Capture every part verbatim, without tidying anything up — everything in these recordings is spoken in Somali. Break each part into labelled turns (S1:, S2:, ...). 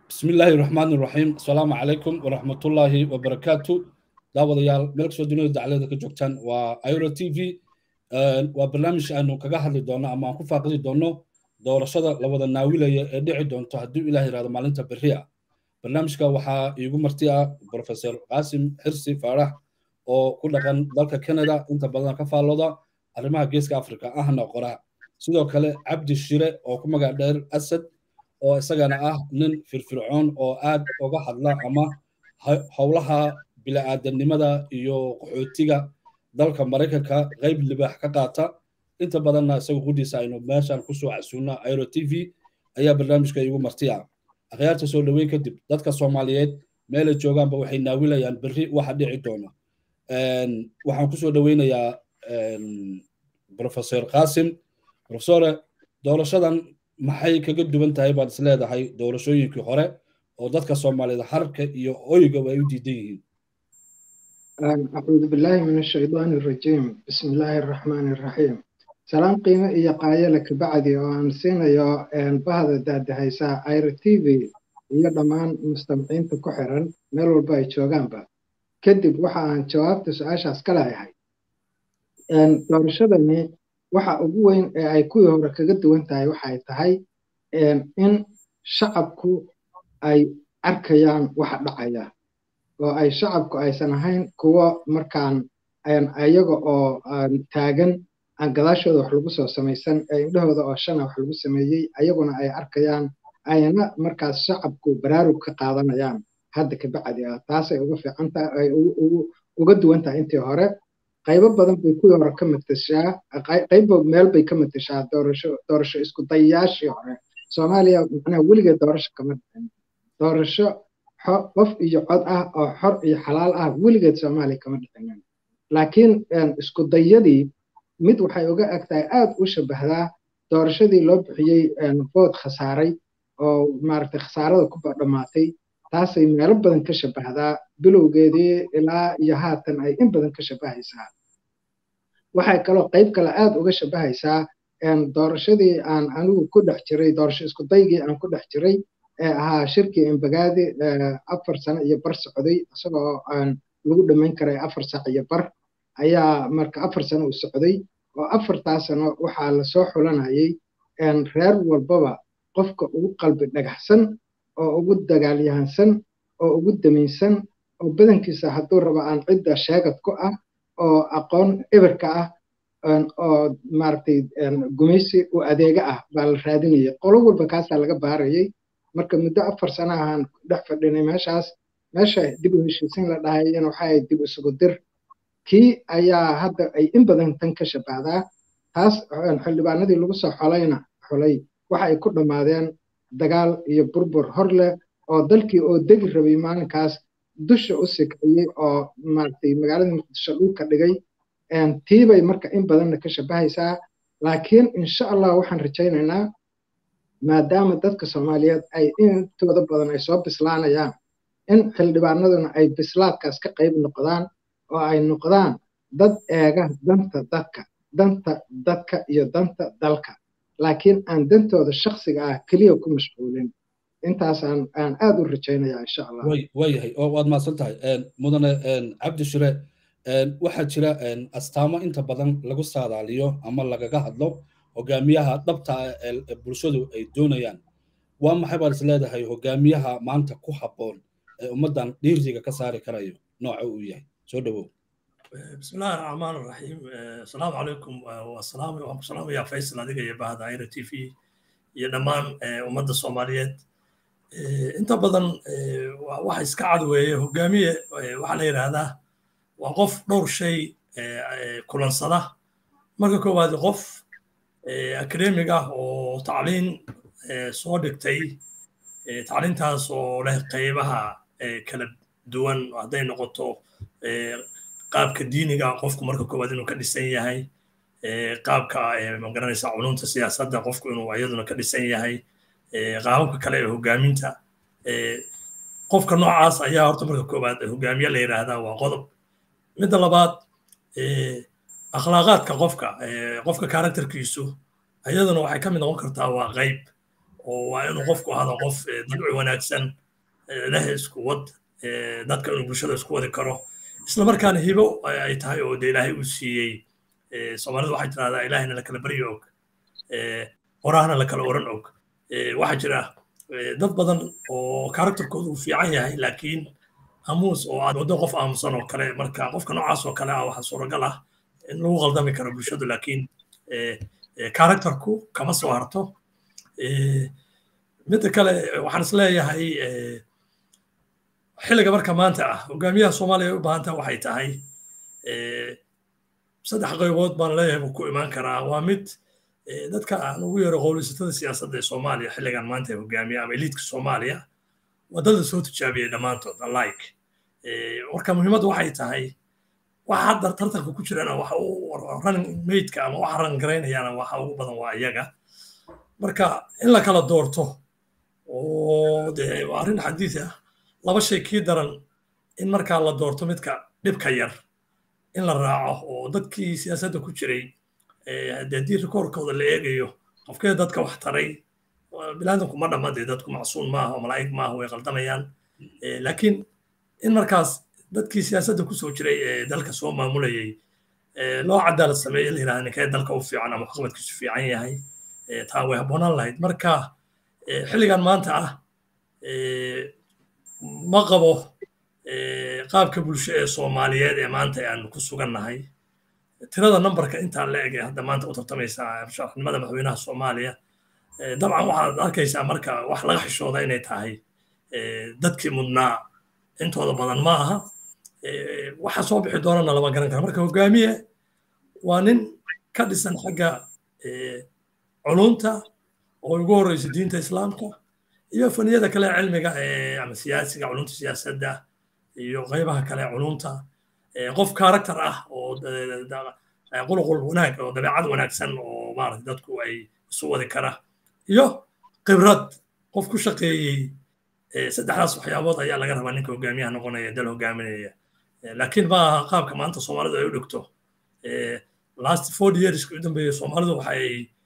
S1: بسم الله الرحمن الرحيم السلام عليكم ورحمة الله وبركاته داود يال ملك سو دنيا دعالة كجوكتان وآيرو تي في وبرنامج أنه كجاهد دونا أما أكون فاقد دونا دور الصدى لو ذا ناويل يدعي دون تهدو إلى هذا مالنتا بريا برنامج كوحا يقوم مرتيا بروفيسور قاسم حرسي فرح أو كل كان ذلك كندا أنت بدنا كفالو دا أرمها جيسك أفريقيا أهنا قراء سيدو كله عبد الشراء أو كما قدر أسد oo isagana ah nin firfircoon oo aad uga hadla ama howlaha bini'aadanimada iyo qaxootiga dalka Mareykanka qayb libaax ka qaata inta badanna isagu qudhiisa aynu meeshan ku soo casuuna Airo T V ayaa barnaamijka igu martiya akhyaarta soo dhaweyn kadib dadka Soomaaliyeed meel ay joogaanba waxay naawilayaan berri waxa dhici doona een waxaan ku soo dhaweynayaa een professor Qasim professor doorashadan maxay kaga duwan tahay baad is leedahay doorashooyinkii hore oo dadka Soomaalida harka iyo oyga way u diidan yihiin
S2: أعوذ بالله من الشيطان الرجيم بسم الله الرحمن الرحيم سلام قيمة إيا قايلة كبعدي وأن سينا يا بهذا داد هيسا آير تي في إيا دمان مستمعين تكحرا ميلو الباي تشوغان با كدب وحا عن جواب تسعاش أسكالا هاي doorashadani waxa ugu weyn ee ay ku hore kaga duwan tahay waxay tahay in shacabku ay arkayaan waxa dhacaya oo ay shacabku aysan ahayn kuwa markaan ayaga oo taagan aan gadaashooda wax lagu soo samaysan ee indhahooda oo shana wax lagu sameeyay ayaguna ay arkayaan ayna markaas shacabku baraarug ka qaadanayaan hadda ka bacdi ah taas ay uga fiican tahay ay uga duwan tahay intii hore qaybo badan bay ku hore ka matashaa qaybo meel bay ka matashaa doorasho doorasho isku dayaashii hore Soomaaliya macnaha weligeed doorasho kama dhicin doorasho qof iyo cod ah oo xor iyo xalaal ah weligeed Soomaaliya kama dhicin laakiin isku dayadii mid waxay uga agtahay aad u shabahdaa doorashadii loo bixiyay vote khasaaray oo maaragtay khasaarada ku dhamaatay taasay meelo badan ka shabahdaa bilowgeedii ilaa iyo haatan ay in badan ka shabahaysaa waxay kaloo qayb kale aad uga shabahaysaa doorashadii aan anigu ku dhex jiray doorasho isku daygii aan ku dhex jiray ee ahaa shirkii Embagaadi afar sano iyo bar socday isagoo aan lagu dhameyn karay afar saac iyo bar ayaa marka afar sano u socday oo afartaas sano waxaa la soo xulanayay reer walbaba qofka ugu qalbi dhagaxsan oo ugu dagaalyahansan oo ugu damaysan oo badankiisa hadduu rabo aan cidda sheegad ku ah oo aqoon eberka ah oo maartay gumaysi u adeega ah baa la raadinayay qolo walba kaasaa laga baarayay marka muddo afar sano ahaan dhex fadhinay meeshaas meesha dib u heshiisiin la dhahay in waxay dib isugu dir kii ayaa hadda ay in badan tan ka shabahdaa taas xildhibaanadii lagu soo xolayna xolay waxa ay ku dhamaadeen dagaal iyo burbur hor leh oo dalkii oo degi rabay maalinkaas dusha u sikayay oo maartay magaalada Muqdisho dhulka dhigay een tiibay marka in badan ka shabahaysaa laakiin insha Allah waxaan rajaynaynaa maadaama dadka Soomaaliyeed ay intooda badan ay soo bislaanayaan in xildhibaanaduna ay bislaadkaas ka qayb noqdaan oo ay noqdaan dad eega danta dadka danta dadka iyo danta dalka laakiin aan dantooda shakhsiga ah kaliya ku mashquulin intaas aan aan aad u rajaynayaa insha Allah
S1: way way oo waad maasan tahay een mudane een Cabdi Shire een waxa jira een astaamo inta badan lagu saadaaliyo ama lagaga hadlo hogaamiyaha dhabta ee bulshadu ay doonayaan waa maxay baad is leedahay hogaamiyaha maanta ku habboon ee ummadan dhiirriga ka saari karayo nooca uu yahay soo dhawow
S3: بسم الله الرحمن الرحيم السلام عليكم والسلام عليكم السلام يا فيصل adiga iyo bahda Airo T V iyo dhamaan ummadda Soomaaliyeed inta badan waxa iska cad weeye hogaamiye waxa la yiraahdaa waa qof dhowr shay kulansada marka koowaad qof academic ah oo tacliin soo dhigtay tacliintaas oo leh qaybaha kala duwan haday noqoto qaabka diiniga qofku marka koowaad inuu ka dhisan yahay qaabka ma garanaysaa culumta siyaasadda qofku inuu ayaduna ka dhisan yahay qaababka kale ee hogaaminta qofka noocaas ayaa horta marka koowaad hogaamiye la yiraahdaa waa qodob midda labaad akhlaaqaadka qofka qofka karakterkiisu ayaduna waxay ka mid noqon kartaa waa qayb oo waa inuu qofku ahado qof dabci wanaagsan leh isku wad dadka inuu bulshada isku wadi karo isla markaana hibo ay tahay oo dee ilaahay uu siiyey soomaalidu waxay tirahdaa ilaahayna la kala baryo og qorahana la kala oran og waxaa jira dad badan oo karakterkoodu uu fiican yahay laakiin amuus oo aad waddo qof aamusan oo kale marka qofka noocaas oo kale ah waxaa suuragal ah in lagu qaldami karo bulshadu laakiin karakterku kama soo harto midda kale waxaan is leeyahay xilliga marka maanta ah hogaamiyaha soomaaliya u baahan tahay waxay tahay saddex qaybood baan leeyahay buu ku imaan karaa waa mid dadka aan ugu yeero qowleysatada siyaasadda ee soomaaliya xilligan maanta ee hogaamiya ama eliidka soomaaliya wadada soo tijaabiyey dhammaantood alike marka muhiimaddu waxay tahay waxa hadda tartanka ku jirana waxa uu running maidka ama waxa ran garaynayaana waxa ugu badan waa iyaga marka in la kala doorto oo dee waa arrin xadiid ah laba shay kii daran in markaa la doorto midka dhibka yar in la raaco oo dadkii siyaasadda ku jiray haddii rikoorkooda la eegayo qofkee dadka wax taray bilaadanku ma dhamma dee dadku macsuun maaha oo malaa'ig maaha way qaldamayaan laakiin in markaas dadkii siyaasadda kusoo jiray ee dalka soo maamulayay loo cadaalad sameeyo la yidhaha ninkee dalka u fiican ama waxqabadkiisu fiican yahay taa way habboonaan lahayd marka xilligan maanta ah ma qabo qaabka bulsho ee soomaaliyeed ee maanta aan ku sugannahay tirada numberka intaa la eg ee hadda maanta u tartamaysa sharaxnimada madaxweynaha soomaaliya dabcan waxaad arkaysaa marka wax laga xishooda inay tahay dadkii mudnaa intooda badan ma aha waxa soo bixi doonana lama garan karo marka hogaamiye waa nin ka dhisan xagga culunta oo ugu horreysa diinta islaamka iyo faniyada kale cilmiga ama siyaasiga culunta siyaasadda iyo qaybaha kale culunta qof karakter ah oo quluqul wanaag oo dabeecad wanaagsan oo maaragtay dadku ay isu wadi kara iyo khibrad qof ku shaqeeyey saddexdaas waxyaabood ayaa laga rabaa ninka hogaamiyaha noqonaya dal hogaaminaya laakiin ma aha qaabka maanta soomaalidu ay u dhigto last four years u dambeeyey soomaalidu waxay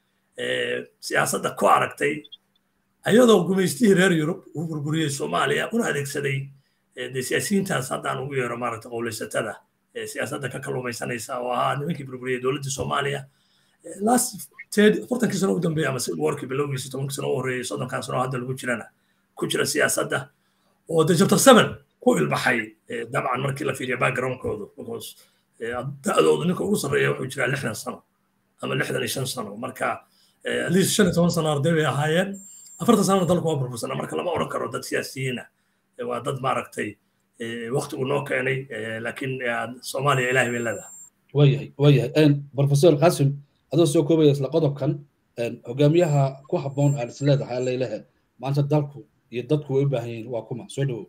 S3: siyaasadda ku aragtay ayadoo gumaystihii reer yurub uu burburiyey soomaaliya una adeegsaday dee siyaasiyiintaas haddaan ugu yeero maaragta qowleysatada siyaasadda ka kalluumaysanaysa oo ahaa nimankii burburiyey dowladda soomaaliya last afartankii sano u dambeeya ama civil warkii bilowgiisa tobankii sano u horreeyey soddonkan sano hadda lagu jirana ku jira siyaasadda oo dee chapter seven ku ilbaxay dabcan markii la fiiriyo backgroundkoodu because da'doodu ninka ugu sarreeya wuxuu jiraa lixdan sano ama lixdan iyo shan sano marka at least shan iyo toban sano arday bay ahaayeen afartan sanana dalku waa burbursana marka lama odhan karo dad siyaasiyiina waa dad maaragtay waqtigu noo keenay laakiin soomaaliya ilaahay bay leedahay
S1: waayahay waayahay professor qasim adoo soo koobaya isla qodobkan hogaamiyaha ku habboon aan isleedahay leelahe maanta dalku iyo dadku way u baahan yihiin waa kuma soo dhawow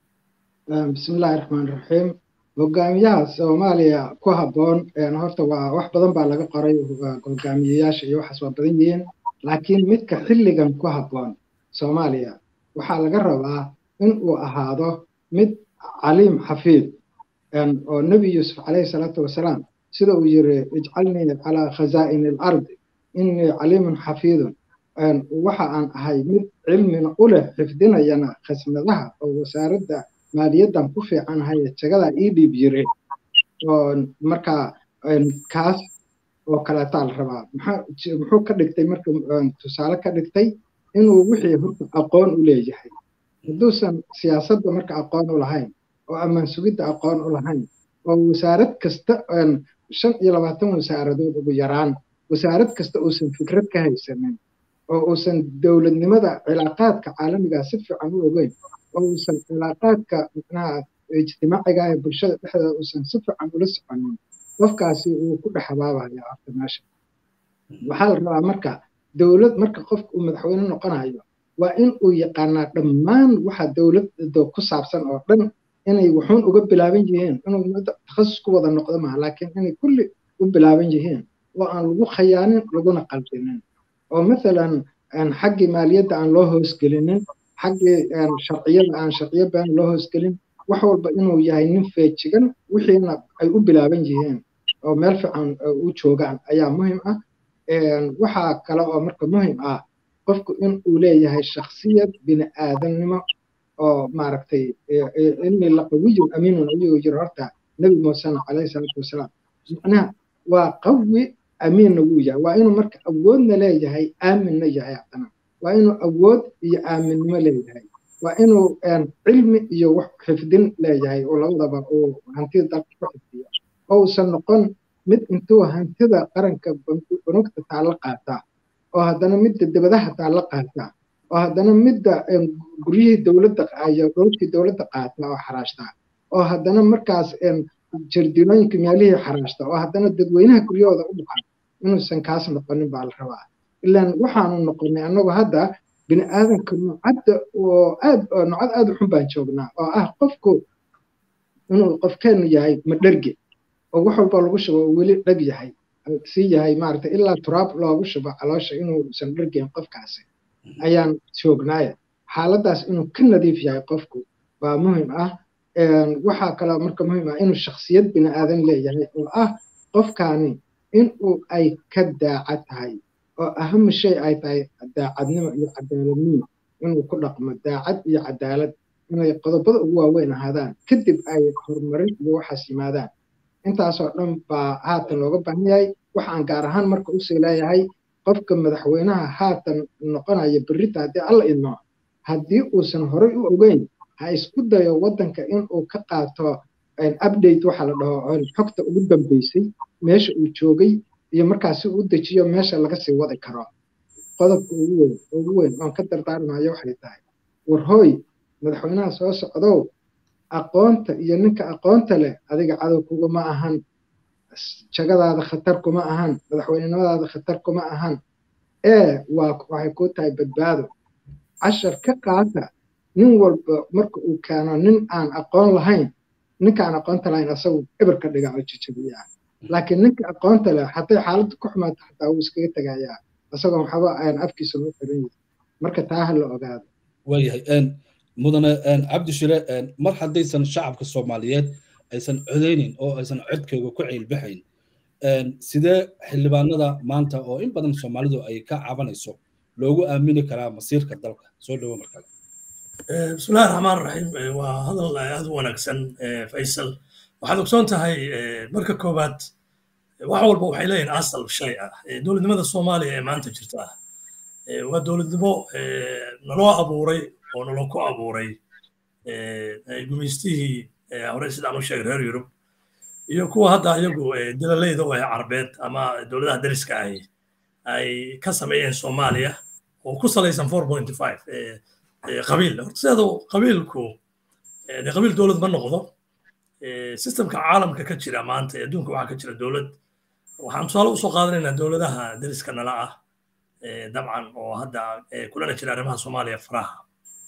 S2: bismillaahi raxmaani raxiim hogaamiyaha soomaaliya ku habboon horta waa wax badan baa laga qoray hogaamiyeyaasha iyo waxaas waa badan yihiin laakiin midka xilligan ku habboon soomaaliya waxaa laga rabaa in uu ahaado mid caliim xafiid oo nebi yuusuf calayhi salaatu wasalaam sida uu yiri ijcalnii calaa khazaa'ini alardi innii caliimun xafiidun waxa aan ahay mid cilmina u leh xifdinayana khasnadaha oo wasaaradda maaliyaddan ku fiicanahay jagadaa ii dhiib yiri oo markaa kaas oo kaleetaa la rabaa muxuu ka dhigtay marka tusaale ka dhigtay inuu wixii horta aqoon u leeyahay hadduusan siyaasadda marka aqoon u lahayn oo ammaan sugidda aqoon u lahayn oo wasaarad kasta shan iyo labaatan wasaaradood ugu yaraan wasaarad kasta uusan fikrad ka haysanin oo uusan dowladnimada cilaaqaadka caalamiga si fiican u ogeyn oo uusan cilaaqaadka macnaha ijtimaaciga ee bulshada dhexdeeda uusan si fiican ula soconin qofkaasi uu ku dhex habaabaya horta meesha waxaa la rabaa marka dowlad marka qofka uu madaxweyne noqonayo waa in uu yaqaanaa dhammaan waxa dowladda ku saabsan oo dhan inay wuxuun uga bilaaban yihiin inuu takhasus ku wada noqdo maaha laakiin inay kulli u bilaaban yihiin oo aan lagu khayaanin laguna qalbinin oo mathalan xaggii maaliyadda aan loo hoosgelinin xaggii sharciyada aan sharciyo baan loo hoosgelin wax walba inuu yahay nin feejigan wixiina ay u bilaaban yihiin oo meel fiican u joogaan ayaa muhiim ah waxaa kale oo marka muhiim ah qofku in uu leeyahay shakhsiyad bini aadamnimo oo maaragtay inni laqawiyun amiinun ayuu yiri horta nabi muuse calayhi salaatu wasalaam macnaha waa qawi amiinna wuu yahay waa inuu marka awoodna leeyahay aaminna yahay haddana waa inuu awood iyo aaminnimo leeyahay waa inuu cilmi iyo wax xifdin leeyahay oo labadaba uu hantida dalka ku xifdiyo oo uusan noqon mid intuu hantida qaranka banugta taalla qaata oo haddana midda dibadaha taalla qaata oo haddana midda guryihii dowladda iyo dhulkii dowladda qaata oo xaraashta oo haddana markaas jardiinooyinka meelihii xaraashta oo haddana dadweynaha guryahooda u dhaca inuusan kaas noqonin baa la rabaa ilaan waxaanu noqonay annagu hadda bini aadanka nuucadda oo aad oo nuucad aad u xun baan joognaa oo ah qofku inuu qofkeenu yahay madherge oo wax walba lagu shubo weli dhag yahay sii yahay maaragtay ilaa turaab loogu shubo caloosha inuusan dhergeyn qofkaasi ayaan joognaaye xaaladdaas inuu ka nadiif yahay qofku waa muhim ah waxaa kaloo marka muhim ah inuu shakhsiyad bini aadan leeyahay oo ah qofkaani inuu ay ka daacad tahay oo aham shay ay tahay daacadnimo iyo cadaaladnimo inuu ku dhaqmo daacad iyo cadaalad inay qodobada ugu waaweyn ahaadaan kadib ay horumarin iyo waxaas yimaadaan intaasoo dhan baa haatan looga baahan yahay waxaan gaar ahaan marka usii leeyahay qofka madaxweynaha haatan noqonaya berrita haddii alla idmo haddii uusan horey u ogeyn ha isku dayo waddanka inuu ka qaato update waxa la dhaho xogta ugu dambeysay meesha uu joogay iyo markaasi u dejiyo meesha laga sii wadi karo qodobka ugu weyn ugu weyn oon ka dardaarmayo waxay tahay war hooy madaxweynaha soo socdow aqoonta iyo ninka aqoonta leh adiga cadow kuguma ahan jagadaada khatar kuma ahan madaxweynenimadaada khatar kuma ahan ee waa waxay ku tahay badbaado cashar ka qaata nin walba marka uu keeno nin aan aqoon lahayn ninka aan aqoonta lahayn asagu eber ka dhiga oo jijabiya laakiin ninka aqoonta leh haday xaaladdu ku xumaato xataa wuu iskaga tagayaa asagoo waxba aan afkiisa loo xiran yahay marka taa ha la ogaado
S1: waayahay mudane cabdi shire mar haddaysan shacabka soomaaliyeed aysan codeynin oo aysan codkooga ku ciilbaxayn sidee xildhibaanada maanta oo in badan soomaalidu ay ka cabanayso loogu aamini karaa masiirka dalka soo dhawo mar kale
S3: bismillahi raxmaan raxiim waa hadal aad u wanaagsan faysal waxaad ogsoon tahay marka koowaad wax walba waxay leeyihin asal shay ah dowladnimada soomaaliya ee maanta jirta ah waa dowladnimo naloo abuuray oo naloo ku abuuray gumaystihii hore sidaan u sheegay reer yurub iyo kuwa hadda iyagu dalaleyda oo ah carbeed ama dowladaha dariska ahi ay ka sameeyeen soomaaliya oo ku salaysan four point five qabiil horta sideedu qabiilku de qabiil dowlad ma noqdo systemka caalamka ka jira maanta adduunka waxaa ka jira dowlad waxaan tusaale usoo qaadanaynaa dowladaha dariska nala ah dabcan oo hadda kulana jira arrimaha soomaaliya faraha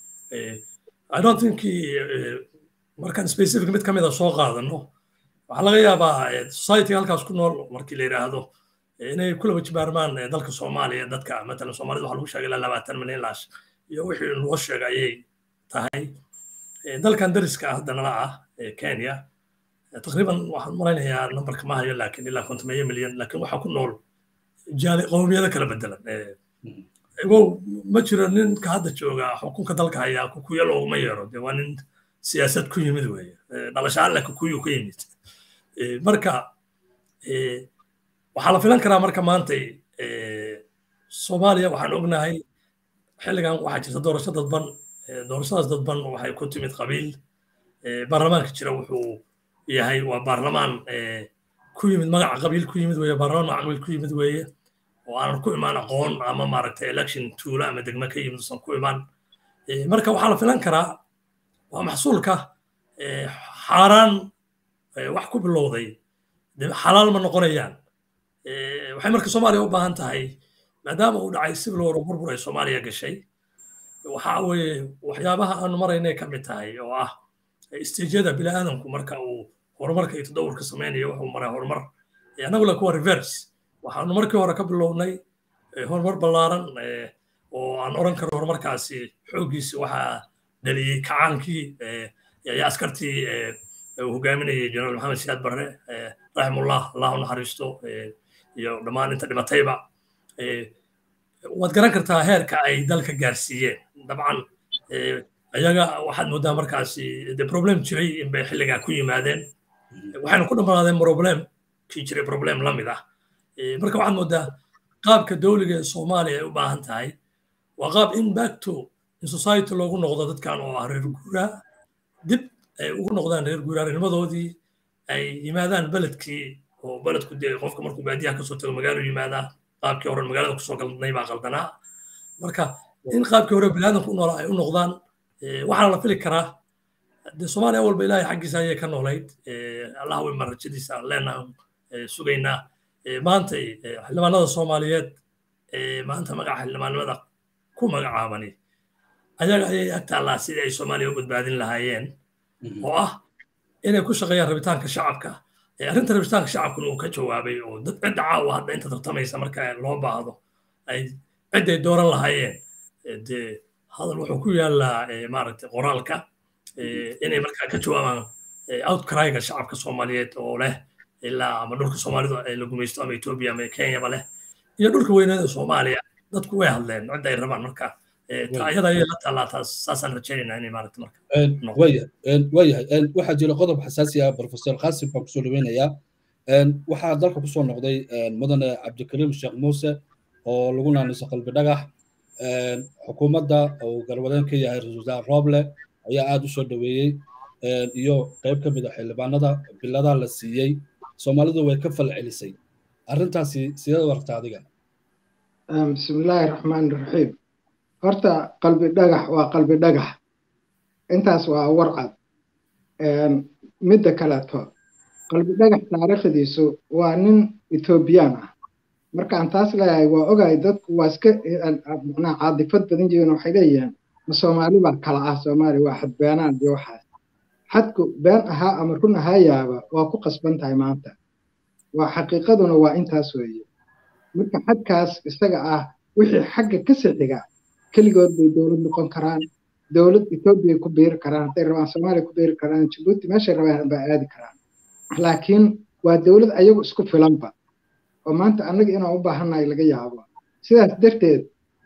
S3: I don't think markaan specific mid ka mid a soo qaadano waxaa laga yaabaa society halkaas ku nool markii la yidhaahdo inay kula wajibaarmaan dalka soomaaliya dadka matalan soomaalida waxaa lagu sheegay ilaa labaatan milyan laash iyo wixii loo sheegay ayay tahay dalkan dariska ah hadda nala ah kenya taqriiban waxaan malaynayaa numberka ma hayo laakiin ilaa kontomeeyo milyan laakiin waxaa ku nool qowmiyado kala bedelan igow ma jiro ninka hadda jooga xukunka dalka hayaa kukuya looguma yeero dee waa nin siyaasad ku yimid weeye dhalashaan leh kukuyu ka yimid marka waxaa la filan karaa marka maantay soomaaliya waxaan ognahay xilligan waxaa jirta doorasho dadban doorashadaas dadban waxay ku timid qabiil baarlamaanka jira wuxuu yahay waa baarlamaan ku yimid magaca qabiil ku yimid weeye baarlamaan magaca qabiil ku yimid weeye oo aanan ku imaan aqoon ama maaragtay election tuula ama degme ka yimid usan ku imaan marka waxaa la filan karaa waa maxsuulka xaaraan wax ku bilowday xalaal ma noqonayaan waxay marka soomaaliya u baahan tahay maadaama uu dhacay civil war oo burbur ay soomaaliya gashay waxa weeye waxyaabaha aanu maraynay ka mid tahay oo ah istiijyada bini'aadamku marka uu horumarka iyo tadawurka samaynayo wuxuu maray horumar annagu le kuwa reverse waxaanu markii hore ka bilownay horumar ballaaran oo aan oran karo horumarkaasi xooggiisi waxaa dhaliyey kacaankii iyo askartii uu hogaaminayay jenaraal maxamed siyaad barre raximullah allah u naxariisto iyo dhammaan inta dhimatayba waad garan kartaa heerka ay dalka gaarsiiyeen dabcan ayaga waxaad moodaa markaasi de problem jiray in bay xilligaa ku yimaadeen waxayna ku dhammaadeen problem kii jiray problem la mid ah marka waxaad moodaa qaabka dowliga ee soomaaliya ay u baahan tahay waa qaab in back to in society loogu noqdo dadkan oo ah reer guuraa dib ay ugu noqdaan reer guuraarinimadoodii ay yimaadaan beledkii oo beledku dee qofka markuu baadiyaha kasoo tago magaalo yimaadaa qaabkii hore magaalada kusoo galnay baa qaldanaa marka in qaabkii hore biniaadanku u noolaa ay u noqdaan waxaana la fili karaa dee soomaaliya walba ilaahay xaggiisa ayay ka noolayd allah weyn baan rajadiisa leenaha sugaynaa maanta xildhibaanada soomaaliyeed maanta magaca xildhibaanimada ku magacaabani ayaga ayay ag taallaa sidii ay soomaaliya u badbaadin lahaayeen oo ah inay ku shaqeeyaan rabitaanka shacabka arrinta rabitaanka shacabkuna uu ka jawaabay oo dad cidda caawa hadda inta tartamaysa marka loo baahdo ay cidday dooran lahaayeen dee hadal wuxuu ku yaallaa maaragtay qoraalka inay markaa ka jawaabaan outcryga shacabka soomaaliyeed oo leh ilaa ama dhulka soomaalidu la gumaysto ama etoobiya ama kenyaba leh iyo dhulka weyneeda soomaaliya dadku way hadleen cidda ay rabaan marka ayada ayay la taallaa taas saasaan rajaynaynaa inay maaragta marka
S1: waayahay waxaa jira qodob xasaasi ah professor qaasim baan kusoo dhaweynayaa waxaa dalka kusoo noqday mudane cabdikariim sheekh muuse oo lagu naaniso qalbi dhagax xukuumadda uu garwadeen ka yahay ra-iisul wasaare rooble ayaa aad u soo dhaweeyey iyo qayb ka mid a xildhibaanada biladaha la siiyey soomaalidu way ka fal celisay arrintaasi sideed warta adiga
S2: bismillaahi raxmaani raxiim horta qalbi dhagax waa qalbi dhagax intaas waa warcad midda kaleeto qalbi dhagax taariikhdiisu waa nin etoobiyaan ah markaan taas leeyahay waa ogahay dadku waa iska macnaha caadifad badan jireen waxay leeyihiin ma soomaali baa kala ah soomaali waa xadbeenaan iyo waxaas xadku been ahaa ama run ahaa yaaba waa ku qasban tahay maanta waa xaqiiqaduna waa intaas weeye marka xadkaas isaga ah wixii xagga ka sixiga keligood bay dowlad noqon karaan dowlad etoobiya ku biiri karaan hadday rabaan soomaaliya ku biiri karaan jabuuti meeshay rabaan baa aadi karaan laakiin waa dowlad ayagu isku filanba oo maanta annaga inaan u baahannahay laga yaabo sidaas darteed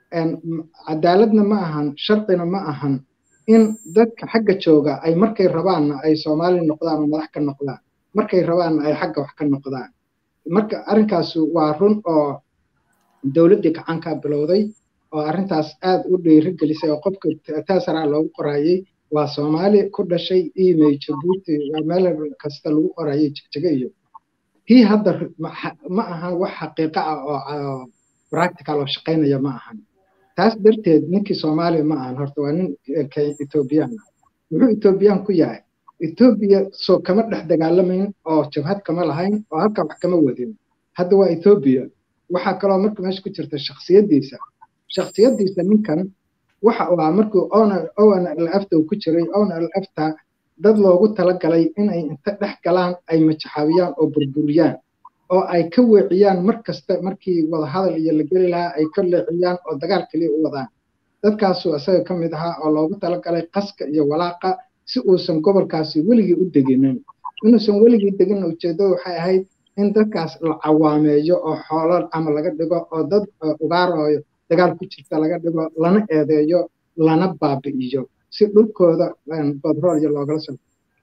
S2: cadaaladna ma ahan sharcina ma ahan in dadka xagga jooga ay markay rabaanna ay soomaali noqdaan oo madax ka noqdaan markay rabaanna ay xagga wax ka noqdaan marka arrinkaasu waa run oo dowladdii gacankaa bilowday oo arrintaas aad u dhiirigelisay oo qofka taasaraa loogu qorayey waa soomaali ku dhashay imey jabuuti waa meel kasta lagu qorayay jegjege iyo kii hadda ma ahan wax xaqiiqo ah oo practical oo shaqaynaya ma ahan taas darteed ninkii soomaaliya ma ahan horta waa nin etoobiyaan ah muxuu etoobiyaan ku yahay etoobiya soo kama dhex dagaalamayn oo jabhad kama lahayn oo halkaa wax kama wadin hadda waa etoobiya waxaa kaloo marka meesha ku jirta shakhsiyaddiisa shakhsiyaddiisa ninkan waxa uu ahaa markuu own lafta uu ku jiray own lafta dad loogu talagalay inay inta dhex galaan ay majaxaabiyaan oo burburiyaan oo ay ka weeciyaan mar kasta markii wadahadal iyo la geli lahaa ay ka leeciyaan oo dagaal kaliya u wadaan dadkaasuu isaga ka mid ahaa oo loogu talagalay qaska iyo walaaqa si uusan gobolkaasi weligii u deginin inuusan weligii degin ujeeddadu waxay ahayd in dadkaas la cawaameeyo oo xoolo ama laga dhigo oo dad ugaarooyo dagaal ku jirta laga dhigo lana eedeeyo lana baabi'iyo si dhulkooda badrool iyo loogala soo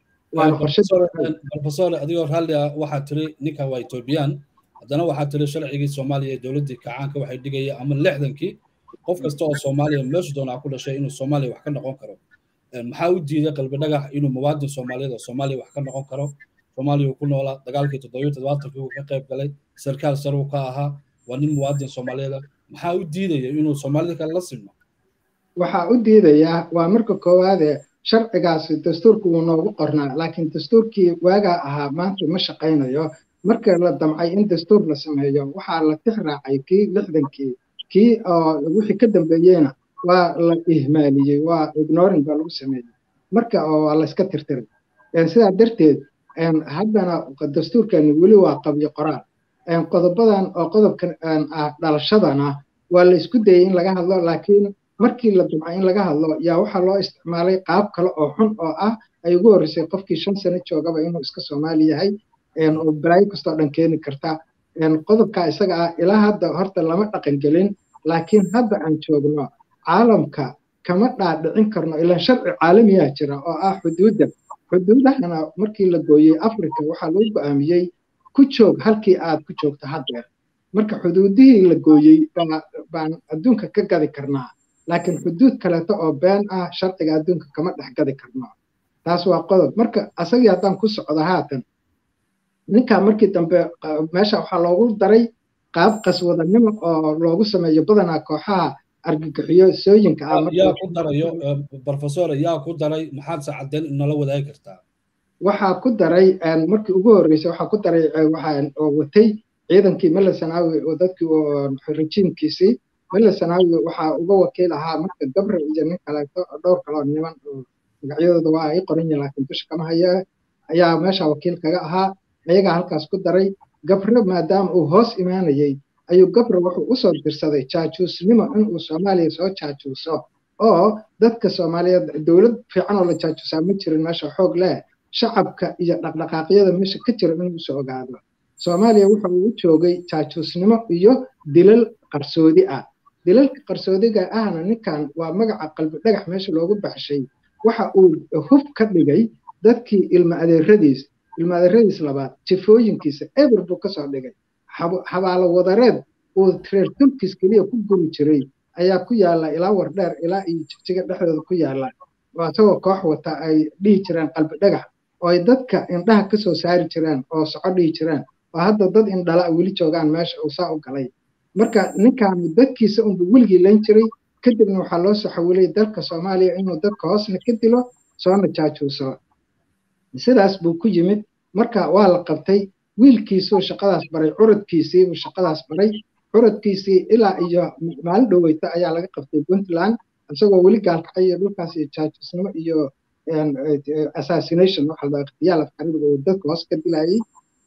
S1: professor adigoo raalli ah waxaa tiri ninka waa etoobiyaan haddana waxaa tiri sharcigii soomaaliya ee dowladdii kacaanka waxay dhigaya ama lixdankii qof kasta oo soomaaliya meeshu doonaa ku dhashay inuu soomaaliya wax ka noqon karo maxaa u diiday qalbi dhagax inuu muwaadin soomaaliyeed oo soomaaliya wax ka noqon karo soomaaliya uu ku noolaa dagaalkii toddobiyo toddobaatankii uu ka qayb galay sarkaal sare uu ka ahaa waa nin muwaadin soomaaliyeed maxaa u diidaya inuu soomaalida kale la simo
S2: waxaa u diidayaa waa marka koowaade sharcigaasi dastuurku wuu noogu qornaa laakiin dastuurkii waagaa ahaa maanta ma shaqaynayo marka la damcay in dastuur la sameeyo waxaa la tix raacay kii lixdankii kii oo wixii ka dambeeyeyna waa la ihmaaliyey waa ignoring baa lagu sameeyey marka oo waa layska tirtiray sidaa darteed haddana dastuurkani weli waa qabyo qoraal qodobadan oo qodobkan ah dhalashadana waa la isku dayay in laga hadlo laakiin markii la dumcay in laga hadlo yaa waxaa loo isticmaalay qaab kale oo xun oo ah ay ugu horreysay qofkii shan sano joogaba inuu iska soomaali yahay oo balaayo kastoo dhan keeni karta qodobka isaga ah ilaa hadda horta lama dhaqan gelin laakiin hadda aan joogno caalamka kama dhaadhicin karno ilaa sharci caalamiyaa jira oo ah xuduudda xuduudahana markii la gooyey africa waxaa lagu go'aamiyey ku joog halkii aad ku joogto haddeer marka xuduudihii la gooyey baan adduunka ka gadi karnaa laakiin xuduud kaleeto oo been ah sharciga adduunka kama dhex gadi karno taas waa qodob marka asagii haddaan ku socdo haatan ninkaa markii dambe meesha waxaa loogu daray qaab qaswadanimo oo loogu sameeyo badanaa kooxaha argagixiyo sooyinka ah
S1: yaa ku darayo professor yaa ku daray maxaad saacadeen inala wadaagi kartaa
S2: waxaa ku daray markii ugu horreysay waxaa ku daray waxaan oo watay ciidankii Mele Zanaawi oo dadkii oo rejiimkiisii Mele Zanaawi waxaa uga wakiil ahaa marka gabre iyo nin kale dhowr kale niman oo magacyadooda waa ay qoran yihiin laakiin dusha kama haya ayaa meesha wakiil kaga ahaa ayaga halkaas ku daray gabre maadaama uu hoos imaanayay ayuu gabre wuxuu u soo dirsaday jaajuusnimo in uu Soomaaliya soo jaajuuso oo dadka Soomaaliyeed dawlad fiican oo la jaajuusaa ma jirin meesha xoog leh shacabka iyo dhaqdhaqaaqyada meesha ka jira inuu soo ogaado Soomaaliya wuxuu u joogay jaajuusnimo iyo dilal qarsoodi ah dilalka qarsoodiga ahna ninkan waa magaca qalbi dhagax meesha loogu baxshay waxa uu hub ka dhigay dadkii ilma adeeradiis ilma adeeradiis labaad jifooyinkiisa eber buu ka soo dhigay xabaalo wadareed oo reer Turkish kaliya ku guri jiray ayaa ku yaala ilaa wardheer ilaa iyo jigjiga dhexdooda ku yaala waa soo koox wata ay dhihi jireen qalbi dhagax oo ay dadka indhaha ka soo saari jireen oo soco dhihi jireen oo hadda dad indhala weli joogaan meesha uu saa u galay marka ninkan dadkiisa uu wilgii leen jiray kadibna waxa loo soo xawilay dalka Soomaaliya inuu dadka hoosna ka dilo soona jaajuuso sidaas buu ku yimid marka waa la qabtay wiilkiisu shaqadaas baray curadkiisii uu shaqadaas baray curadkiisii ilaa iyo maalin dhoweyta ayaa laga qabtay Puntland asagoo weli gaalkacay iyo dhulkaas iyo jaajuusnimo iyo assassination waxa la ikhtiyaal afkariga oo dadka hoos ka dilayay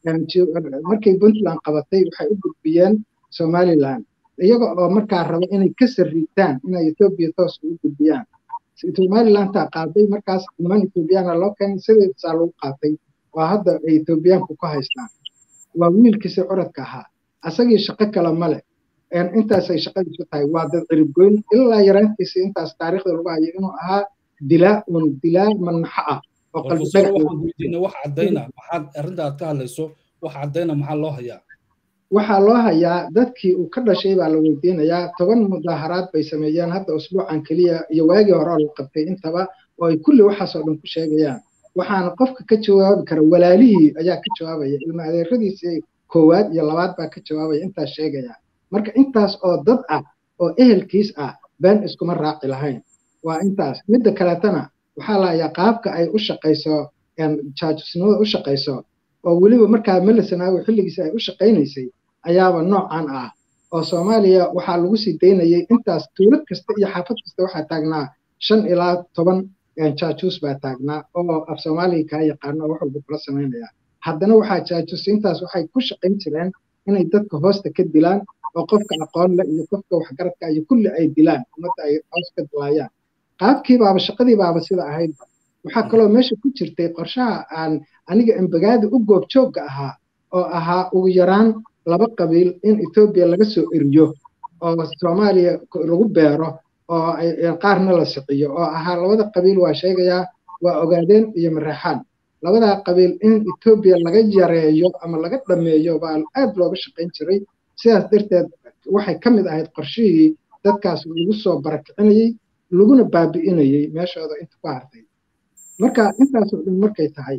S2: markay Puntland qabatay waxay u gudbiyeen Somaliland iyaga oo markaa rabo inay ka sariigtaan inay Ethiopia toos u gudbiyaan Somaliland ta qaaday markaas niman Ethiopian loo keenay sidii loo qaatay waa hadda Ethiopian ku haystaan waa wiilkiisa curadka ahaa asagii shaqo kale male een intaas ay shaqadiisu tahay waa dad ciribgoyn ilaa yaraantiisa intaas taariikhda lagu hayo inuu ahaa dilaa un dilaa manxa ah oo qalbi dhagax
S1: wax cadayna maxaad arinta aad ka hadlayso wax cadayna maxaa loo hayaa
S2: waxaa loo hayaa dadkii uu ka dhashay baa la weydiinayaa toban mudaharaad bay sameeyeen hadda usbuucan kaliya iyo waagii hore la qabtay intaba oo ay kulli waxaas oo dhan ku sheegayaan waxaana qofka ka jawaabi kara walaalihii ayaa ka jawaabaya ilma adeeradiisii koowaad iyo labaad baa ka jawaabaya intaas sheegaya marka intaas oo dad ah oo ehelkiis ah been iskuma raaci lahayn waa intaas midda kaleetana waxaa la hayaa qaabka ay u shaqayso jaajusnimada u shaqayso oo weliba markaa Mele Zanaawi xilligiisa ay u shaqaynaysay ayaaba noocan ah oo Soomaaliya waxaa lagu sii daynayay intaas tuulad kasta iyo xaafad kasta waxaa taagnaa shan ilaa toban jaajus baa taagnaa oo af Soomaaliya ka yaqaano wax walba kula sameynaya haddana waxaa jaajus intaas waxay ku shaqayn jireen inay dadka hoosta ka dilaan oo qofka aqoon leh iyo qofka waxgaradka iyo kulli ay dilaan umada ay hoos ka dilayaan qaabkii baaba shaqadii baaba sida ahayd waxaa kaloo meesha ku jirtay qorshaha aan aniga embagaada u goob joogga ahaa oo ahaa ugu yaraan laba qabiil in Ethiopia laga soo eriyo oo Soomaaliya lagu beero oo qaarna la siciyo oo ahaa labada qabiil waa sheegayaa waa ogaadeen iyo Mareexaan labada qabiil in Ethiopia laga yareeyo ama laga dhameeyo baa aad looga shaqayn jiray sidaas darteed waxay ka mid ahayd qorshihii dadkaas lagu soo barakicinayay laguna baabi'inayay meeshooda inta ku hartay marka intaas oo dhan markay tahay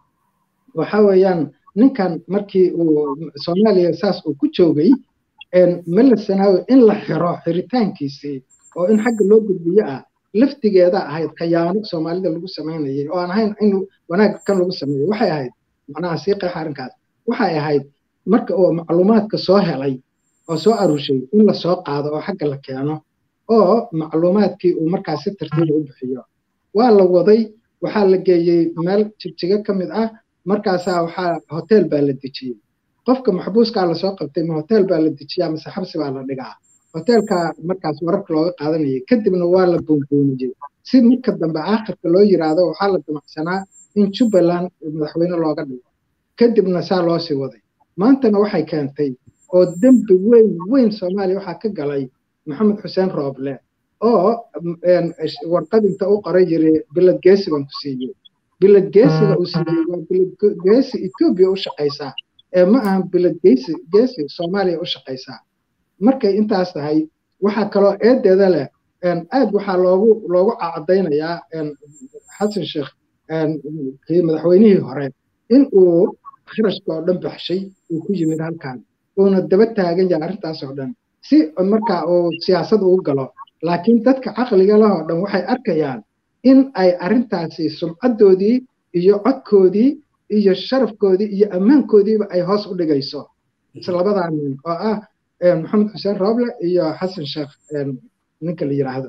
S2: waxa weeyaan ninkan markii uu Soomaaliya saas uu ku joogay een Mele Zanaawi in la xiro xiritaankiisii oo in xagga loo gudbiyo ah laftigeeda ahayd khiyaano Soomaalida lagu sameeyay oo aan ahayn in wanaag kan lagu sameeyo waxay ahayd macnaha siiqa xarinkaas waxay ahayd marka uu macluumaadka soo helay oo soo arushay in la soo qaado oo xagga la keeno oo macluumaadkii uu markaas si tartiib u bixiyo waa la waday waxaa la geeyay meel jigjiga ka mid ah markaas waxaa hotel baa la dejiyay qofka maxbuuska la soo qabtay ma hotel baa la dejiyaa mise xabsi baa la dhigaa hotelka markaas wararka looga qaadanayay kadibna waa la boonbooniyay si marka dambe aakhirka loo yiraahdo waxaa la damacsanaa in Jubbaland madaxweyne looga dhigo kadibna saa loo sii waday maantana waxay keentay oo dambi weyn weyn Soomaaliya waxa ka galay maxamed xuseen rooble oo warqad inta u qoray jiray bilad geesi baan ku siiyey bilad geesiga uu siiyey waa bilad geesi etoobiya u shaqaysaa ee ma aha bilad geesi geesi soomaaliya u shaqaysaa markay intaas tahay waxaa kaloo eedeeda leh aad waxaa loogu loogu cadaynayaa xasan sheekh kii madaxweynihii hore in uu kharashka oo dhan baxshay uu ku yimid halkan uuna daba taagan yahay arrintaas oo dhan si markaa uu siyaasad ugu galo laakiin dadka caqliga leh oo dhan waxay arkayaan in ay arrintaasi sumcaddoodii iyo codkoodii iyo sharafkoodii iyo ammaankoodiiba ay hoos u dhigayso islabadaa nin oo ah maxamed xuseen rooble iyo xasan sheekh ninka la yiraahdo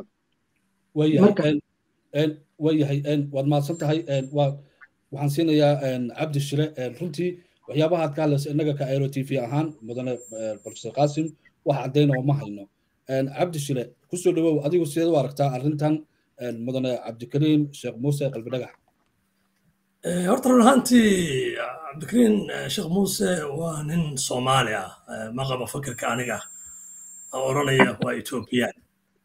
S1: wayahay waad mahadsan tahay waxaan siinayaa cabdi shire runtii waxyaabaha aad ka hadlaysa innaga ka aero t v ahaan mudane professor qaasim wax caddayn oo ma hayno cabdi shire kusoo dhawow adigu sideed u aragtaa arrintan mudane cabdikariim sheekh muuse qalbi dhagax
S3: horta run ahaantii cabdikariim sheekh muuse waa nin soomaali ah ma qabo fikirka aniga oo odhanaya waa etoobiyaan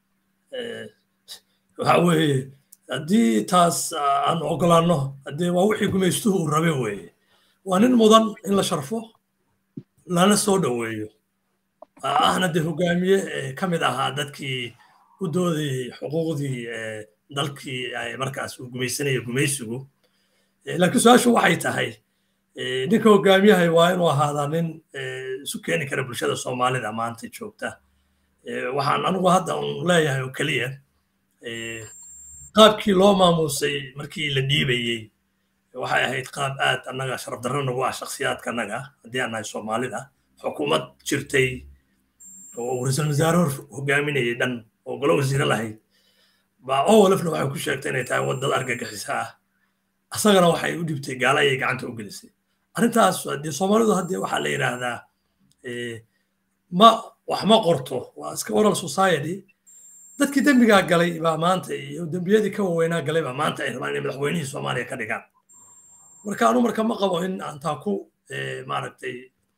S3: waxa weeye haddii taas aan ogolaanno haddee waa wixii gumaystuhu uu rabe weeye waa nin mudan in la sharfo lana soo dhoweeyo ahna dee hogaamiye ka mid ahaa dadkii u doodayay xuquuqdii dalkii ay markaas uu gumaysanaya gumaysigu laakiin su-aashu waxay tahay ninka hogaamiyahay waa inuu ahaadaa nin isu keeni kara bulshada soomaalida maanta joogta waxaan anigu hadda un leeyahay oo keliya qaabkii loo maamuusay markii la dhiibayey waxay ahayd qaab aad annaga sharaf darro nagu ah shakhsiyaadka annaga haddii aan nahay soomaalida xukuumad jirtay oo ra-iisul wasaare hogaaminayay dhan oo golo wasiire lahayd baa owalafna waxay ku sheegtay inay tahay wadada argagixisa ah asagana waxay u dhibtay gaala ayay gacanta u gelisay arrintaas haddii soomaalidu haddii waxaa la yidhaahdaa ma wax ma qorto waa iska oral society dadkii dembigaa galay baa maanta iyo dembiyadii ka waaweynaa galay baa maanta ay rabaan inay madaxweynihii soomaaliya ka dhigaan marka anu marka ma qabo in aan taa ku maaragtay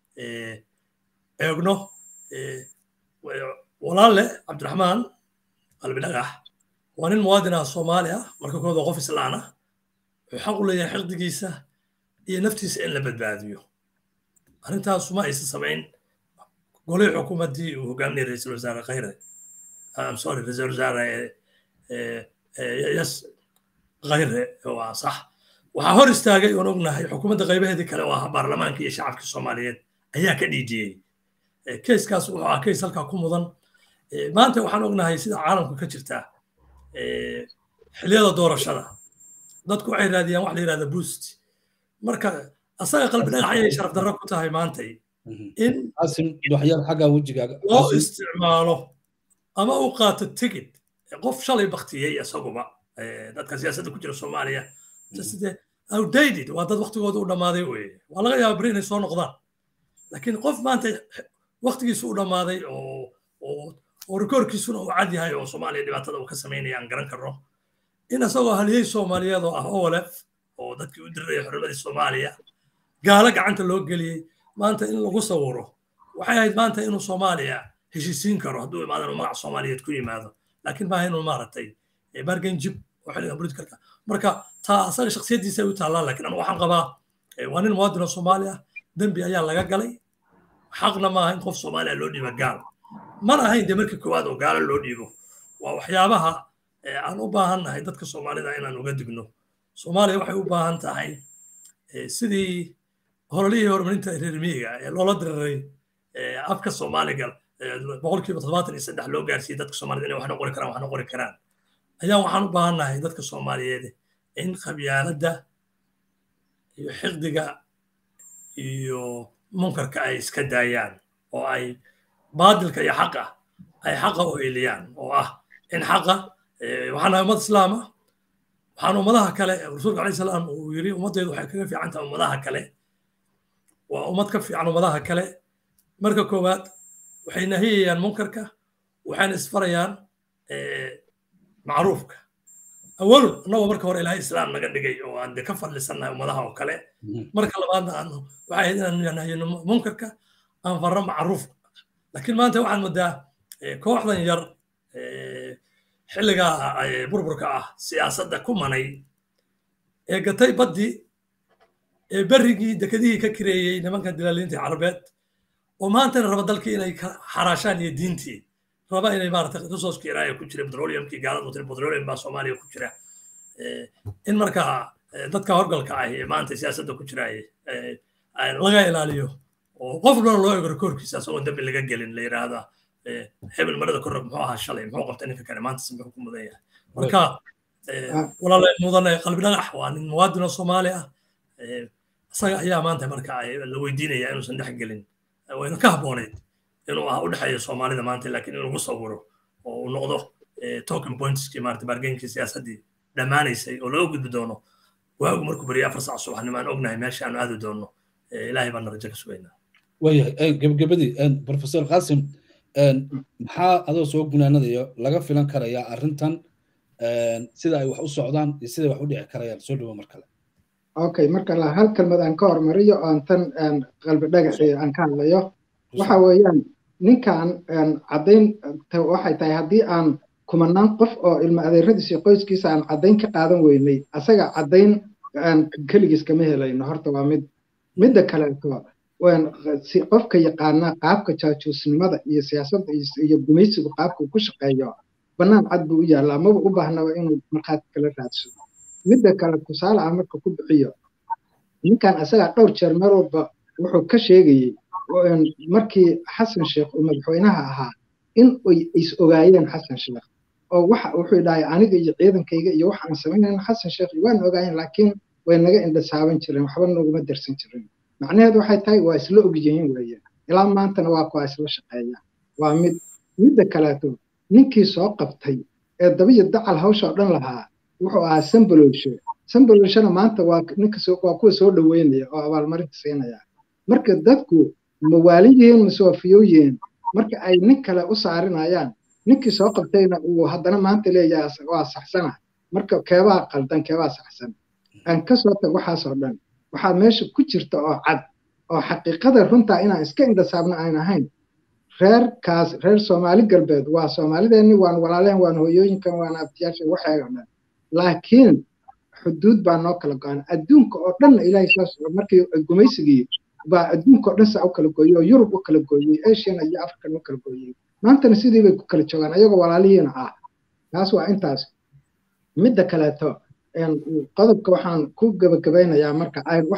S3: eegno walaalle cabdiraxmaan qalbi dhagax waa nin muwaadin ah soomaali ah marka kooda qof islaan ah wuxuu xaq u leeyahay xiqdigiisa iyo naftiisa in la badbaadiyo arrintaas ma aysan samayn golihii xukuumaddii uu hogaaminayay ra-iisul wasaare khayre I'm sorry ra-iisul wasaare yas khayre waa sax waxaa hor istaagay oon ognahay xukuumadda qaybaheedii kale oo ah baarlamaanka iyo shacabka soomaaliyeed ayaa ka dhiijiyey keiskaas wuxuu ahaa keis halkaa ku mudan maanta waxaan ognahay sida caalamku ka jirta xilliyada doorashada dadku waxay raadiyaan wax la yidhahda boost marka asaga qalbi dhagax ayay sharaf darro ku tahay maantay in loo isticmaalo ama uu qaato ticket qof shalay baktiyey isaguba dadka siyaasadda ku jira soomaaliya side outdated waa dad waqtigooda u dhammaaday weye waa laga yaaba beri inay soo noqdaan laakiin qof maanta waqtigiisu u dhammaaday oo oo rikoorkiisuna uu cad yahay oo soomaaliya dhibaatada uu ka samaynaya aan garan karno in isagoo haliyey soomaaliyeed oo ah olef oo dadkii u diriraya xornimadii soomaaliya gaalo gacanta loo geliyey maanta in lagu sawiro waxay ahayd maanta inuu soomaaliya heshiisiin karo hadduu imaado inuu magaca soomaaliyeed ku yimaado laakiin maaha inuu maaragtay bargain jib oo xilligan politikalka marka taa asaga shakhsiyaddiisa ay u taallaa laakiin anigu waxaan qabaa waa nin muwaadin oo soomaali ah dembi ayaa laga galay xaqna maaha in qof soomaaliya loo dhiiba gaal mana ahayn dee markii koowaad oo gaalo loo dhiibo waa waxyaabaha aan u baahannahay dadka soomaalida inaan uga digno soomaaliya waxay u baahan tahay sidii hololihii horumarinta reer miyiga ee loola diriray afka soomaaliga boqolkiiba toddobaatan iyo saddex loo gaarsiiyey dadka soomaalida inay waxna qori karaan waxna qori karaan ayaa waxaan u baahannahay dadka soomaaliyeed in qabyaaladda iyo xiqdiga iyo munkarka ay iska daayaan oo ay baadilka iyo xaqa ay xaqa u eliyaan oo ah in xaqa waxaan nahay ummad islaama waxaan ummadaha kale rasuulka alayhi salaam uu yiri ummaddeedu waxay kaga fiican tahay ummadaha kale waa ummad ka fiican ummadaha kale marka koowaad waxay nahiyayaan munkarka waxayna isfarayaan macruufka awalu annagoo marka hore ilaahay islaam naga dhigay oo aan ka fadlisannahay ummadaha oo kale marka labaadna aan waxay ahayd inaan nahiyano munkarka aan farro macruufka laakiin maanta waxaan moodaa kooxdan yar xilliga burburka ah siyaasadda ku manay ee gatay baddii ee berrigii dekedihii ka kireeyey nimankan dilaaliintii carabeed oo maantana raba dalkii inay xaraashaan iyo diintii raba inay maarata resourcekii iraaga ku jira petroleumkii gaaladu tiri petroleum baa soomaaliya ku jira in markaa dadka horgalka ah ee maanta siyaasadda ku jira laga ilaaliyo oo qof walbana loo eego rekoorkiisa asagoo dambi laga gelin la yidhaahda hebel marada korrog muxuu ahaa shalay muxuu qabta ninka kale maanta muxuu ku mudan yahay marka walaalay mudane qalbi dhagax waa nin muwaadino soomaali ah isaga ayaa maanta marka la weydiinaya inuusan dhex gelin wayna ka habbooneyd inuu ah u dhexeeyo soomaalida maanta laakiin inuu ugu sawiro oo uu noqdo talking pointskii maarata bargainkii siyaasaddii dhammaanaysay oo laga gudbi doono waagu markuu beriya afar saac subaxnimo aan ognahay meesha aanu aadi doono ilaahay baan rajo ka sugaynaa
S1: waayahay gebagabadii professor qasim maxaa adoo soo gunaanadayo laga filan karayaa arrintan sida ay wax u socdaan iyo sida wax u dhici karayaan soo dhawo mar kale
S2: okay marka la hal kalmad aan ka hormariyo oo tan qalbi dhagaxi aan ka hadlayo waxa weeyaan ninkan caddayn waxay tahay haddii aan kumanaan qof oo ilma adeeradiis iyo qoyskiisa aan caddayn ka qaadan weynay asaga caddayn keligiis kama helayno horta waa mid midda kaleeto qofka yaqaana qaabka jaajuusnimada iyo siyaasadda iyo gumaysigu qaabka uu ku shaqeeyo bannaan cad buu u yaallaa maba u baahnaba inuu markhaati kala raadsado midda kale tusaale aan marka ku bixiyo ninkan asaga dhowr jeer mar walba wuxuu ka sheegayey markii xasan sheekh uu madaxweynaha ahaa in ay is ogaayeen xasan sheekh oo waxa wuxuu dhahay aniga iyo ciidankayga iyo waxa aan samaynayna xasan sheekh waan ogaayeen laakiin way naga indhasaaban jireen waxba noguma darsan jirin macnaheedu waxay tahay waa isla og yihiin weeye ilaa maantana waa kuwa isla shaqeeya waa mid midda kaleeto ninkii soo qabtay ee dabiya dacal hawsha oo dhan lahaa wuxuu ahaa sambalolshe sambalolshana maanta waa ninka waa kuwa soo dhaweynaya oo abaalmarinta siinaya marka dadku mawaalin yihiin masoofiyo yihiin marka ay nin kale u saarinayaan ninkii soo qabtayna uu haddana maanta leeyahay waa saxsana marka keebaa qaldan keebaa saxsan aan ka soo tag waxaasoo dhan waxaa meesha ku jirta oo cad oo xaqiiqada runtaa inaan iska indhasaabno aan ahayn reerkaas reer soomaali galbeed waa soomaalideenni waan walaaleen waan hooyooyinkan waan abtiyaasha waxeega dhan laakiin xuduud baa noo kala go-an adduunka oo dhanna ilaahay saas markii gumaysigii baa adduunka oo dhan saa u kala gooyey oo yurub u kala gooyey asiana iyo african u kala gooyey maantana sidii bay ku kala joogaan ayagoo walaalihiina ah taas waa intaas midda kaleeto qodobka waxaan ku gabagabaynayaa marka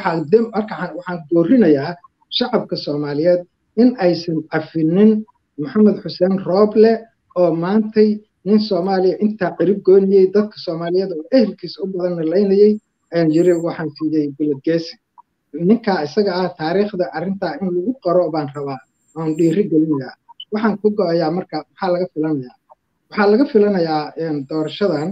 S2: waxaan doorinayaa shacabka soomaaliyeed in aysan cafinin maxamed xuseen rooble oo maantay nin soomaaliya intaa qirib goynayey dadka soomaaliyeed oo ehelkiisa u badanna laynayey ayaan yiri waxaan siiyey buladgeesi ninkaa isaga ah taariikhda arrintaa in lagu qoro baan rabaa oon dhiiri gelinayaa waxaan ku go-ayaa marka maxaa laga filanayaa waxaa laga filanayaa doorashadan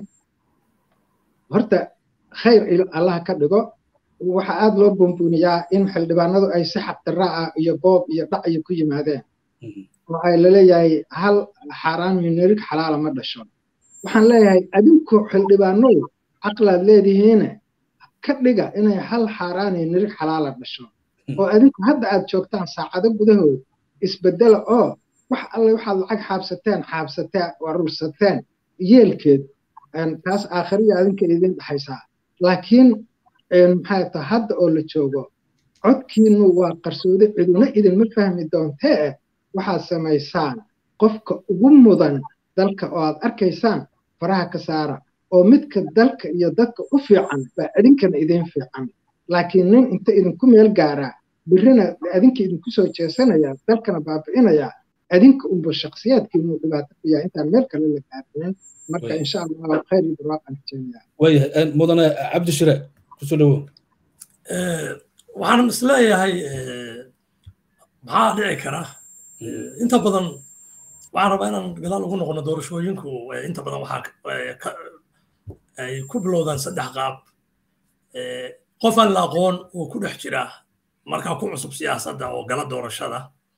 S2: horta khayr allah ka dhigo waxaa aad loo buunbuuniyaa in xildhibaanadu ay si xaqdaraaca iyo boob iyo dhac iyo ku yimaadeen oo ay laleeyahay hal xaaraan minorig xalaala ma dhasho waxaan leeyahay adinku xildhibaanadu caqlaad leedihiine ka dhiga inay hal xaaraan minorig xalaala dhasho oo adinku hadda aad joogtaan saacado gudahood isbedela oo wax alle waxaad lacag xaabsateen xaabsateen warursateen yeelkeed taas aakhiriya adinka idin dhaxaysaa laakiin maxay tahay hadda oo la joogo codkiinu waa qarsoodi ciduna idinma fahmi doontee waxaad samaysaan qofka ugu mudan dalka oo aad arkaysaan faraha ka saara oo midka dalka iyo dadka u fiican baa idinkana idin fiican laakiin nin inta idinku meel gaaraa birina adinka idinku soo jeesanaya dalkana baabi'inaya adinka unba shakhsiyaadkiinu dhibaato ku yahay intaan meel kale la gaarinin marka insha allah khayr iyo barwaaqan keenaya
S1: waayahay mudane cabdishire kusoo dhawow
S3: waxaan isleeyahay maxaa dhici kara inta badan waxaan rabaa inaan gadaal ugu noqono doorashooyinku inta badan waxaa ay ku bilowdaan saddex qaab qof aan la aqoon uu ku dhex jira markaa ku cusub siyaasadda oo gala doorashada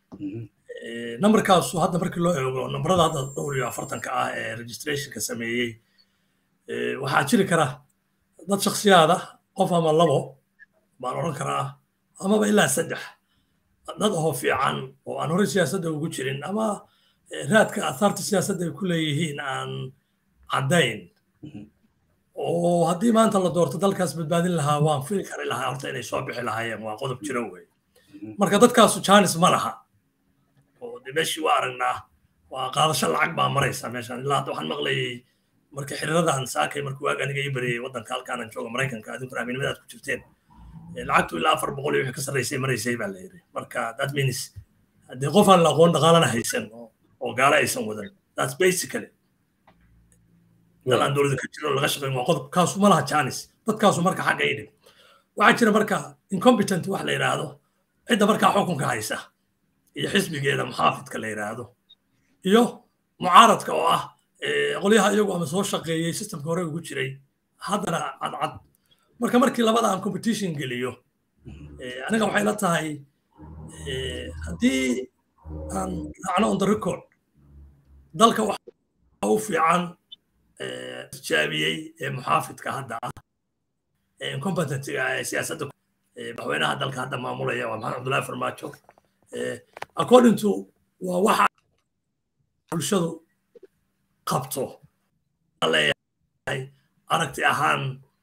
S3: numberkaasu hadda markii loo eego numberada hadda dhowr iyo afartanka ah ee registrationka sameeyey waxaa jiri kara dad shakhsiyaada qof ama labo baan odhan karaa amaba ilaa saddex dad oo fiican oo aan horey siyaasadda ugu jirin ama raadka asaarta siyaasadda ay ku leeyihiin aan caddayn oo haddii maanta la doorto dalkaas badbaadin lahaa waan fili kari lahaa horta inay soo bixi lahaayeen waa qodob jiro wey marka dadkaasu jaanis ma laha oo de meeshii waa aragnaa waa qaadasho lacag baa maraysa meeshaan ilaa hadda waxaan maqlayay marka xiriiradan saakay markuu waag aniga ii bariyey waddanka halkaanan jooga maraykanka adinkuna amiinimadaad ku jirteen lacagtu ilaa afar boqol iyo wixii ka sarraysay maraysay baa la yidhi marka that means haddii qof aan la aqoon dhaqaalana haysan oo gaala aysan wadan that's basically dalaan dowladda ka jiro laga shaqeyn waa qodob kaasu ma laha jaanis dadkaasu marka xagga ay dhig waxaa jira marka incompetent wax la yidhaahdo cidda markaa xukunka haysa iyo xisbigeeda muxaafidka la yidhaahdo iyo mucaaradka oo ah qolyaha iyagu ama soo shaqeeyey systemka hore ugu jiray haddana cadcad marka markii labada aan competition geliyo aniga waxay la tahay haddii aan raacno on the record dalka waxa u fiican tijaabiyey ee muxaafidka hadda ah incompetentiga ee siyaasadda madaxweynaha dalka hadda maamulaya waa maxamed cabdullaahi farmaajo according to waa waxa bulshadu qabto leeyahay aragti ahaan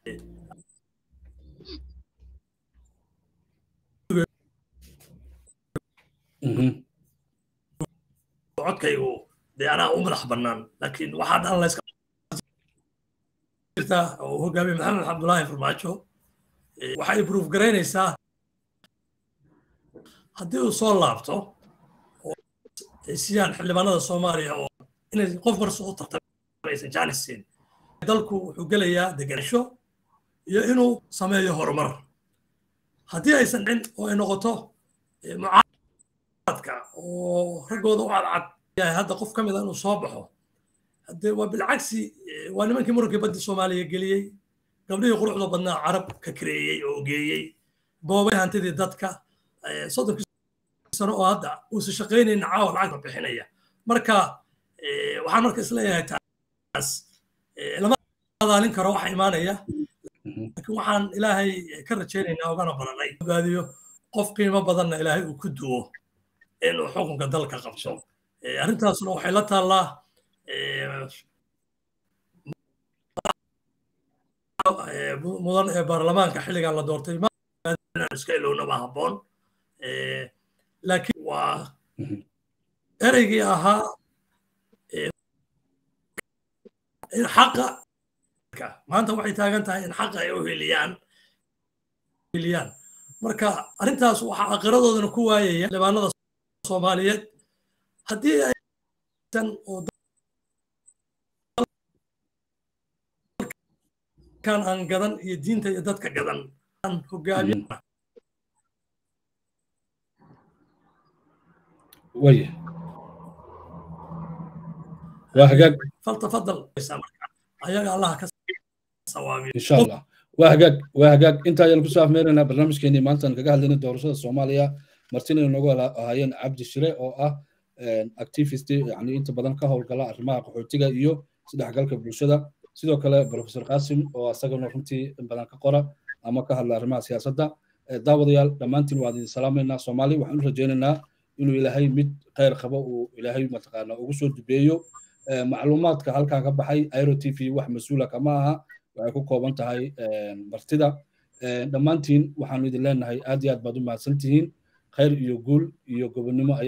S3: codkaygu dee anaa u madax bannaan laakiin waxaa dhan layska jirta oo hogaamiye maxamed cabdullaahi farmaajo waxay proof garaynaysaa haddii uu soo laabto oo ay siiyaan xildhibaanada soomaaliya oo inay qof marso u tartamaysan jaanis siin dalku wuxuu gelayaa deganaansho iyo inuu sameeyo horumar haddii aysan dhin oo ay noqoto mucaaradka oo raggooda u cadcad yahay hadda qof ka mid a inuu soo baxo haddee waa bilcagsi waa nimankii muranka badda soomaaliya geliyey gabdhihii quruxda badnaa carab ka kareeyey oo geeyey boobay hantidii dadka soddonkii sano oo hadda uusan shaqaynayna caawa lacagta bixinaya marka waxaan marka isleeyahay taas lama adaalin karo waxa imaanaya laakiin waxaan ilaahay ka rajaynaynaa ogana baranay badbaadiyo qof qiimo badanna ilaahay uu ku duwo inuu xukunka dalka qabto arrintaasna waxay la taallaa mudan ee baarlamaanka xilligan la doortay iska ilowna baa habboon laakiin waa ereygii ahaa in xaqa maanta waxay taagan tahay in xaqa ay u heliyaan heliyaan marka arrintaas waxaa aqiradoodana ku waayaya xildhibaanada soomaaliyeed haddii aysan oo kan aan gadan iyo diinta iyo dadka gadan aan hogaamiya
S1: ويه وهجاج
S3: فلتفضل ayaga allah ka sawaabiyo
S1: insha Allah wahagaag wahagaag inta ayaan ku soo afmeerina barnaamijkeeni maanta aan kaga hadlayna doorashada Soomaaliya martina inagu ahaayeen Cabdi Shire oo ah activist yani inta badan ka howlgala arrimaha qaxootiga iyo isdhexgalka bulshada sidoo kale Professor Qasim oo asagana runtii in badan ka qora ama ka hadla arrimaha siyaasadda daawadayaal dhamaantiin waa idin salaameynaa Soomaali waxaan u rajaynaynaa inuu ilaahay mid khayr qabo uu ilaahay mataqaana ugu soo dubeeyo macluumaadka halkaan ka baxay Airo T V wax mas'uula kama aha waxay ku kooban tahay martida dhammaantiin waxaanu idin leenahay aad iyo aad baad u mahadsantihiin khayr iyo guul iyo gobonimo